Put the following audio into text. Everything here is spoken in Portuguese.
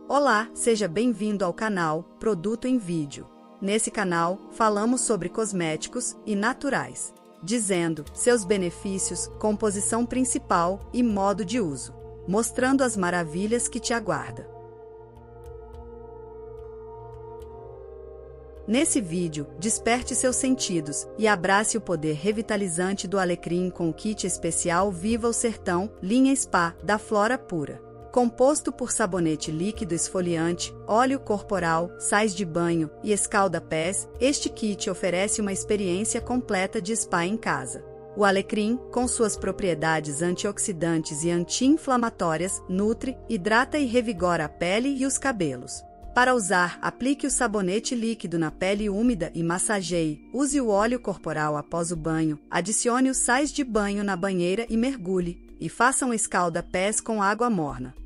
Olá, seja bem-vindo ao canal Produto em Vídeo. Nesse canal, falamos sobre cosméticos e naturais, dizendo seus benefícios, composição principal e modo de uso, mostrando as maravilhas que te aguarda. Nesse vídeo, desperte seus sentidos e abrace o poder revitalizante do alecrim com o kit especial Viva o Sertão, linha Spa, da Flora Pura. Composto por sabonete líquido esfoliante, óleo corporal, sais de banho e escalda-pés, este kit oferece uma experiência completa de spa em casa. O alecrim, com suas propriedades antioxidantes e anti-inflamatórias, nutre, hidrata e revigora a pele e os cabelos. Para usar, aplique o sabonete líquido na pele úmida e massageie. Use o óleo corporal após o banho, adicione os sais de banho na banheira e mergulhe, e faça um escalda-pés com água morna.